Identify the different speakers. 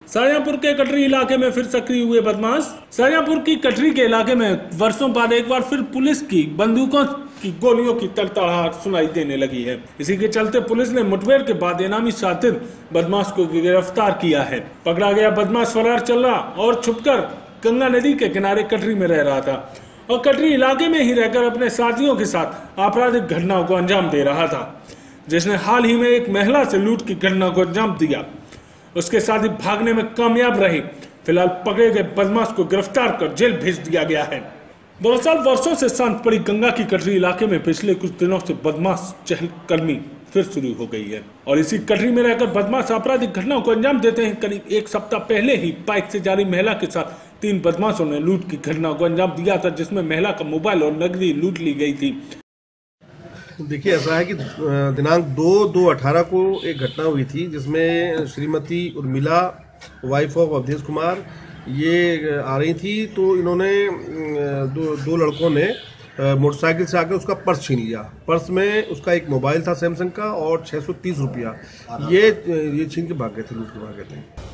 Speaker 1: शाहजहांपुर के कटरी इलाके में फिर सक्रिय हुए बदमाश। शाहजहांपुर की कटरी के इलाके में वर्षों बाद एक बार फिर पुलिस की बंदूकों की गोलियों की तड़तड़ाहट सुनाई देने लगी है। इसी के चलते पुलिस ने मुठभेड़ के बाद इनामी शातिर बदमाश को गिरफ्तार किया है। पकड़ा गया बदमाश फरार चल रहा और छुपकर गंगा नदी के किनारे कटरी में रह रहा था और कटरी इलाके में ही रहकर अपने साथियों के साथ आपराधिक घटनाओं को अंजाम दे रहा था, जिसने हाल ही में एक महिला से लूट की घटना को अंजाम दिया। उसके साथ ही भागने में कामयाब रहे। फिलहाल पकड़े गए बदमाश को गिरफ्तार कर जेल भेज दिया गया है। दरअसल वर्षों से शांत पड़ी गंगा की कटरी इलाके में पिछले कुछ दिनों से बदमाश चहलकदमी फिर शुरू हो गई है और इसी कटरी में रहकर बदमाश आपराधिक घटनाओं को अंजाम देते हैं। करीब एक सप्ताह पहले ही बाइक से जा रही महिला के साथ 3 बदमाशों ने लूट की घटना को अंजाम दिया था, जिसमें महिला का मोबाइल और नकदी लूट ली गई थी।
Speaker 2: देखिए, ऐसा है कि दिनांक 2/2/18 को एक घटना हुई थी जिसमें श्रीमती उर्मिला वाइफ ऑफ अवधेश कुमार ये आ रही थी, तो इन्होंने दो लड़कों ने मोटरसाइकिल से आकर उसका पर्स छीन लिया। पर्स में उसका एक मोबाइल था सैमसंग का और 630 रुपया ये छीन के भाग गए थे, लूट के भाग गए थे।